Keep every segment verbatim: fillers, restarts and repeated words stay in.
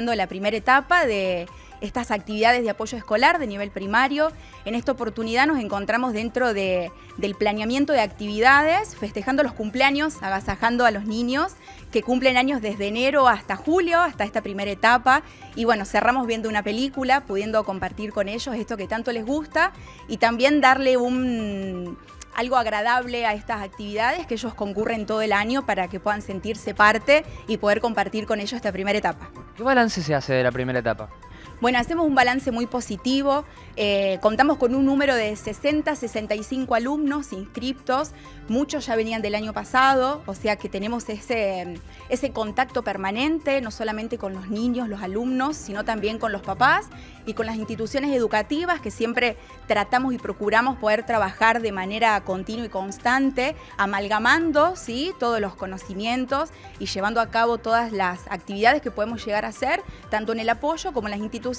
festejando la primera etapa de estas actividades de apoyo escolar de nivel primario. En esta oportunidad nos encontramos dentro de, del planeamiento de actividades, festejando los cumpleaños, agasajando a los niños que cumplen años desde enero hasta julio, hasta esta primera etapa. Y bueno, cerramos viendo una película, pudiendo compartir con ellos esto que tanto les gusta y también darle un... algo agradable a estas actividades que ellos concurren todo el año para que puedan sentirse parte y poder compartir con ellos esta primera etapa. ¿Qué balance se hace de la primera etapa? Bueno, hacemos un balance muy positivo, eh, contamos con un número de sesenta, sesenta y cinco alumnos inscriptos, muchos ya venían del año pasado, o sea que tenemos ese, ese contacto permanente, no solamente con los niños, los alumnos, sino también con los papás y con las instituciones educativas que siempre tratamos y procuramos poder trabajar de manera continua y constante, amalgamando, ¿sí?, todos los conocimientos y llevando a cabo todas las actividades que podemos llegar a hacer, tanto en el apoyo como en las instituciones,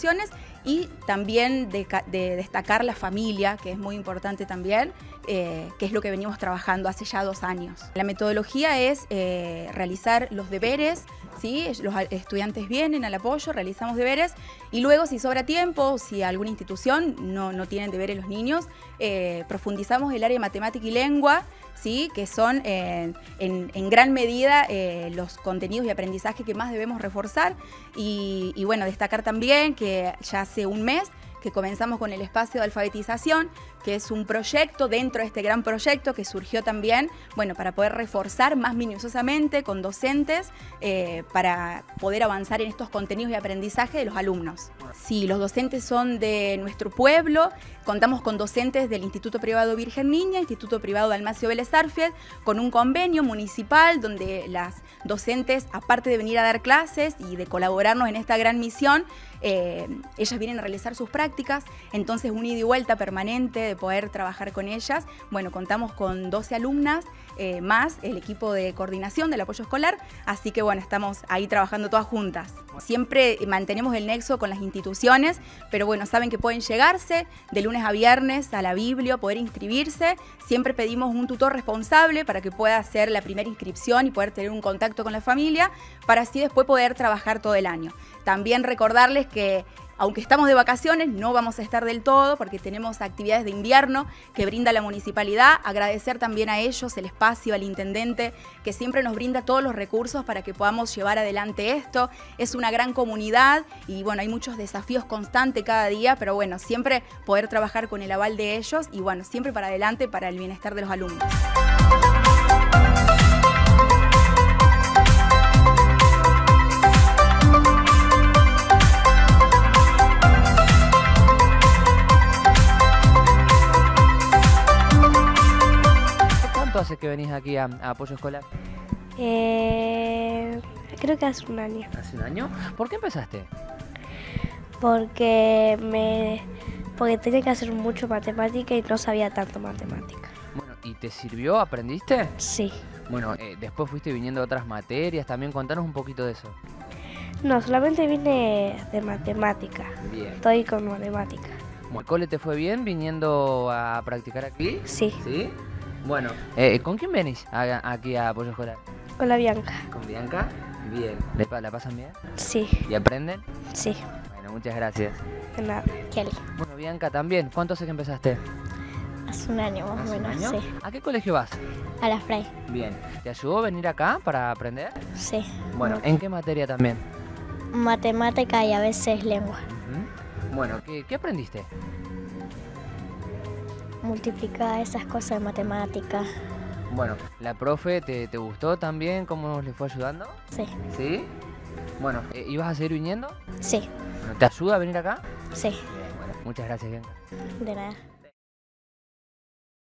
y también de, de destacar la familia, que es muy importante también, eh, que es lo que venimos trabajando hace ya dos años. La metodología es eh, realizar los deberes, ¿sí? Los estudiantes vienen al apoyo, realizamos deberes y luego si sobra tiempo, si alguna institución no, no tienen deberes los niños, eh, profundizamos el área de matemática y lengua, ¿sí?, que son eh, en, en gran medida eh, los contenidos y aprendizaje que más debemos reforzar y, y bueno, destacar también que ya hace un mes que comenzamos con el espacio de alfabetización, que es un proyecto dentro de este gran proyecto que surgió también, bueno, para poder reforzar más minuciosamente con docentes, eh, para poder avanzar en estos contenidos y aprendizaje de los alumnos. Sí, los docentes son de nuestro pueblo, contamos con docentes del Instituto Privado Virgen Niña, Instituto Privado Dalmacio Vélez Arfield, con un convenio municipal donde las docentes, aparte de venir a dar clases y de colaborarnos en esta gran misión, eh, ellas vienen a realizar sus prácticas, entonces un ida y vuelta permanente de poder trabajar con ellas. Bueno, contamos con doce alumnas, eh, más el equipo de coordinación del apoyo escolar, así que bueno, estamos ahí trabajando todas juntas. Siempre mantenemos el nexo con las instituciones, pero bueno, saben que pueden llegarse de lunes a viernes a la Biblio, poder inscribirse. Siempre pedimos un tutor responsable para que pueda hacer la primera inscripción y poder tener un contacto con la familia, para así después poder trabajar todo el año. También recordarles que aunque estamos de vacaciones, no vamos a estar del todo porque tenemos actividades de invierno que brinda la municipalidad. Agradecer también a ellos, el espacio, al intendente, que siempre nos brinda todos los recursos para que podamos llevar adelante esto. Es una gran comunidad y bueno, hay muchos desafíos constantes cada día, pero bueno, siempre poder trabajar con el aval de ellos y bueno, siempre para adelante para el bienestar de los alumnos. ¿Cuánto hace que venís aquí a, a apoyo escolar? Eh, creo que hace un año. ¿Hace un año? ¿Por qué empezaste? Porque me porque tenía que hacer mucho matemática y no sabía tanto matemática. Bueno, ¿y te sirvió? ¿Aprendiste? Sí. Bueno, eh, después fuiste viniendo a otras materias también. Contanos un poquito de eso. No, solamente vine de matemática. Bien. Estoy con matemática. ¿El cole te fue bien viniendo a practicar aquí? Sí. ¿Sí? Bueno, eh, ¿con quién venís a, aquí a apoyo escolar? Con la Bianca. ¿Con Bianca? Bien. ¿Le, ¿La pasan bien? Sí. ¿Y aprenden? Sí. Bueno, muchas gracias. De nada. Kelly. Bueno, Bianca, también. ¿Cuánto hace que empezaste? Hace un año más o menos, sí. ¿A qué colegio vas? A la Frey. Bien. ¿Te ayudó a venir acá para aprender? Sí. Bueno, ¿en qué materia también? Matemática y a veces lengua. Uh-huh. Bueno, ¿qué, qué aprendiste? Multiplicar esas cosas de matemática. Bueno, ¿la profe te, te gustó también? ¿Cómo le fue ayudando? Sí. ¿Sí? Bueno, ¿ibas a seguir viniendo? Sí. Bueno, ¿te ayuda a venir acá? Sí. Bien, bueno, muchas gracias, Bianca. De nada.